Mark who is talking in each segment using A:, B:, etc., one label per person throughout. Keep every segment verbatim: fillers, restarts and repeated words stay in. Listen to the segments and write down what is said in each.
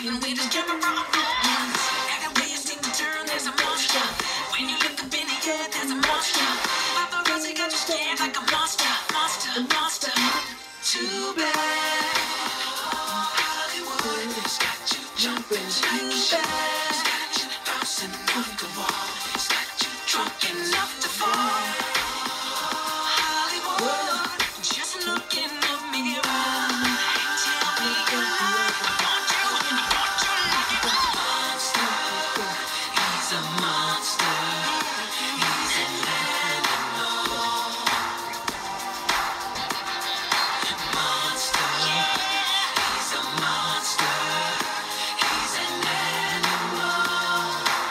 A: And we just camera problems. Every way you seem to turn, there's a monster. When you look up in the air, there's a monster. Paparazzi got you scared like a monster, monster, monster. Too bad. Hollywood has got you jumping like shit. It's got you bouncing off the wall. It's got you drunk enough to fall. Hollywood, just look in the mirror. Tell me you love. I want you and I want you like a monster. He's a monster. He's an animal. Monster. He's a monster. He's an animal.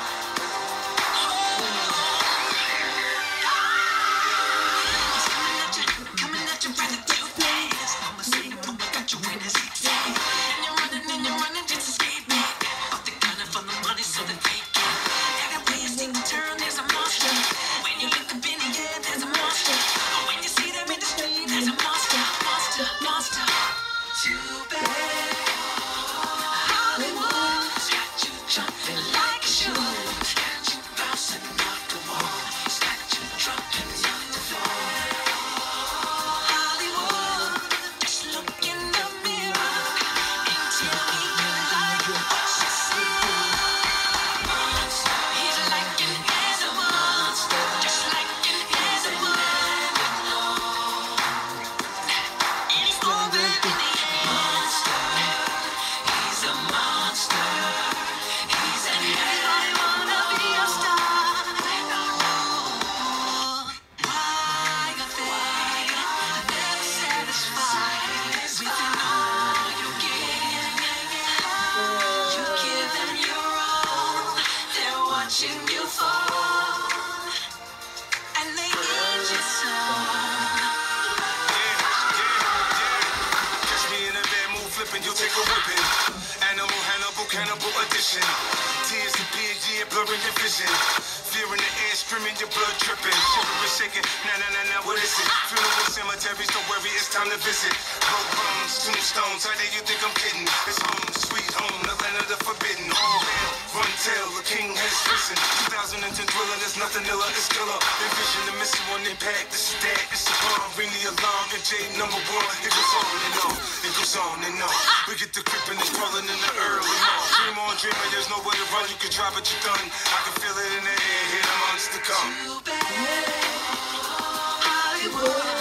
A: He's coming at you, coming at you rather too fast. Mama say the mama got you in his zigzag. And you're running and you're running just to escape me. But they're gunning for the money so they fake it. Every way you seem to turn, there's a monster. When you look up in the air, there's a monster. When you see them in the street, there's a monster, monster, monster. Too bad. Hollywood's got you jumping like a shoe. It's got you bouncing off the wall. It's got you drunk enough to fall. Hollywood, just look in the mirror and tell me you like what you see. Monster, he's like an animal, just like an animal. And he's over in the air. Monster, he's a monster. He's an animal. I wanna be a star. Why you think never satisfied with all you give? You give them your all. They're watching you fall, and they need you so.
B: Catch me in a bad mood, flipping, you take a whipping. Animal, Hannibal, cannibal edition. Tears of beer, yeah, blurring your vision. Fear in the air, screaming, your blood dripping. Shivering, shaking, nah, nah, nah, nah, what is it? Funeral cemeteries, don't worry, it's time to visit. Broke bones, tombstones, how dare you think I'm kidding? It's home, sweet home, the land of the forbidden. All hail, run tell, the king has risen. two thousand ten thriller, there's nothing iller, it's killer. Envision the missing one impact, this is that, it's a bomb. Ring the alarm, and J number one. It goes on and on, it goes on and on. We get the creeping and crawling in the early morning. Dream on, dreaming, there's nowhere to run. You can try, but you're done. I can feel it in the air, here the monster come.
A: Too bad. Hollywood.